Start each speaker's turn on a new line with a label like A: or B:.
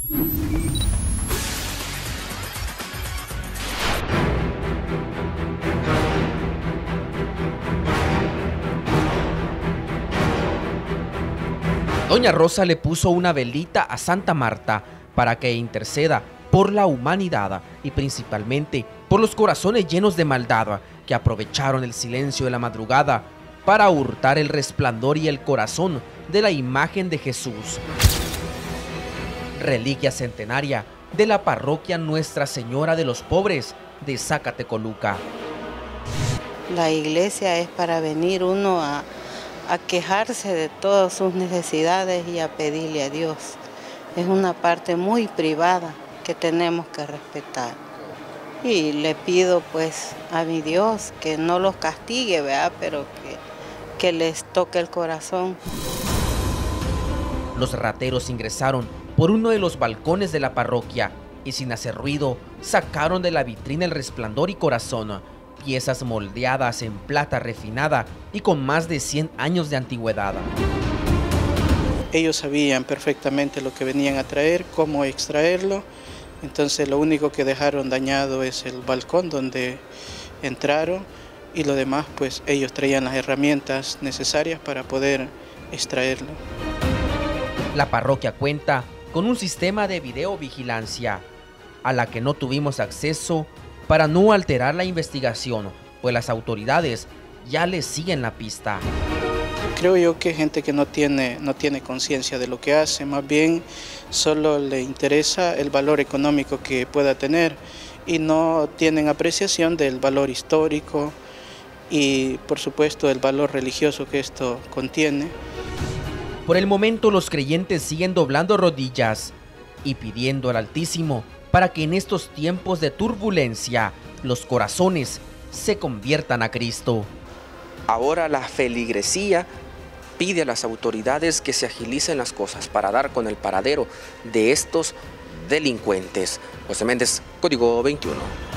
A: Doña Rosa le puso una velita a Santa Marta para que interceda por la humanidad y principalmente por los corazones llenos de maldad que aprovecharon el silencio de la madrugada para hurtar el resplandor y el corazón de la imagen de Jesús, reliquia centenaria de la parroquia Nuestra Señora de los Pobres de Zacatecoluca.
B: La iglesia es para venir uno a quejarse de todas sus necesidades y a pedirle a Dios. Es una parte muy privada que tenemos que respetar. Y le pido pues a mi Dios que no los castigue, ¿verdad? Pero que les toque el corazón.
A: Los rateros ingresaron por uno de los balcones de la parroquia y sin hacer ruido sacaron de la vitrina el resplandor y corazón, piezas moldeadas en plata refinada y con más de 100 años de antigüedad.
C: Ellos sabían perfectamente lo que venían a traer, cómo extraerlo, entonces lo único que dejaron dañado es el balcón donde entraron y lo demás pues ellos traían las herramientas necesarias para poder extraerlo.
A: La parroquia cuenta con un sistema de videovigilancia a la que no tuvimos acceso para no alterar la investigación, pues las autoridades ya le siguen la pista.
C: Creo yo que gente que no tiene conciencia de lo que hace, más bien solo le interesa el valor económico que pueda tener y no tienen apreciación del valor histórico y por supuesto el valor religioso que esto contiene.
A: Por el momento los creyentes siguen doblando rodillas y pidiendo al Altísimo para que en estos tiempos de turbulencia los corazones se conviertan a Cristo.
D: Ahora la feligresía pide a las autoridades que se agilicen las cosas para dar con el paradero de estos delincuentes. José Méndez, Código 21.